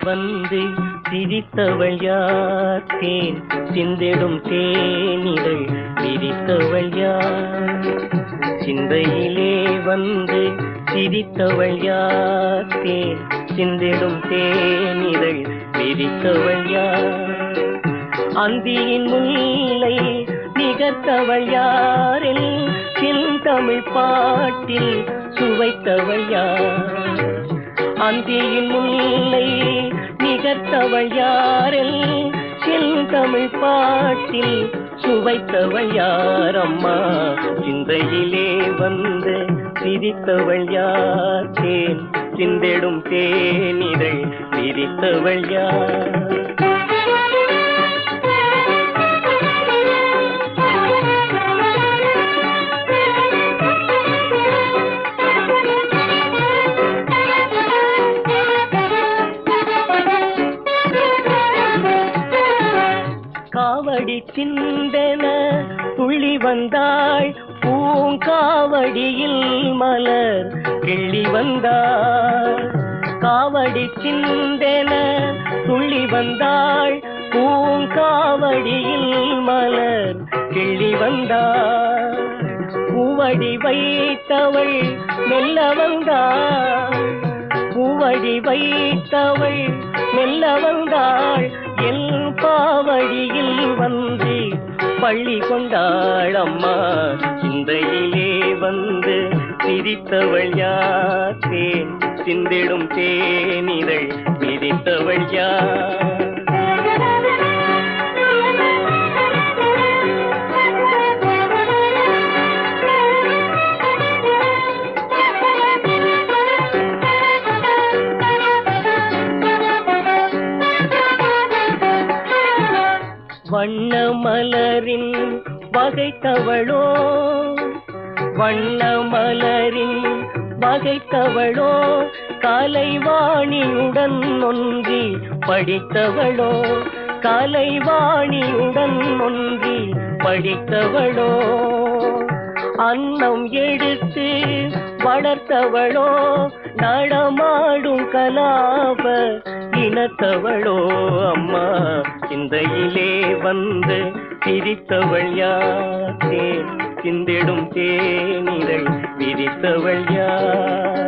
வந்து சிரித்தவள் யார்? தேன் சிந்திடும் தேனிதழ் விரித்தவள் யார்? சிந்தையிலே வந்து சிரித்தவள் யார்? தேன் சிந்திடும் தேனிதழ் விரித்தவள் யார்? அந்தியின் முல்லை நிகர்த்தவள் யாரில் செந்தமிழ் பாட்டில் சுவைத்தவள் யார்? அந்தியின் முல்லை நிகர்த்தவள் யாரில் செந்தமிழ் பாட்டில் சுவைத்தவள் யார்? அம்மா சிந்தையிலே வந்து சிரித்தவள் யார்? தேன் சிந்திடும் தேனிதழ் விரித்தவள் யார்? காவடி சிந்தன துள்ளி வந்தாள், பூங்காவடியில் மலர் கிள்ளி வந்தாள். காவடி சிந்தன துள்ளி வந்தாள், பூங்காவடியில் மலர் கிள்ளி வந்தாள். பூவடி வைத்தவள் மெல்ல வந்தாள், பூவடி வைத்தவள் மெல்ல வந்தாள். என் பாவடியில் வந்து பள்ளி கொண்டாள். அம்மா சிந்தையிலே வந்து சிரித்தவள் யார்? தேன் சிந்திடும் தேனிதழ் விரித்தவள் யார்? வண்ண மலரின் வகைத்தவளோ, வண்ண மலரின் வகைத்தவளோ, கலைவாணியுடன் ஒன்றி படித்தவளோ, கலைவாணியுடன் ஒன்றி படித்தவளோ, அன்னம் எடுத்து வளர்த்தவளோ, நடமாடும் கலாப இனத்தவளோ. அம்மா சிந்தையிலே வந்து சிரித்தவள் யார்? தேன் சிந்திடும் தேனிதழ் விரித்தவள் யார்?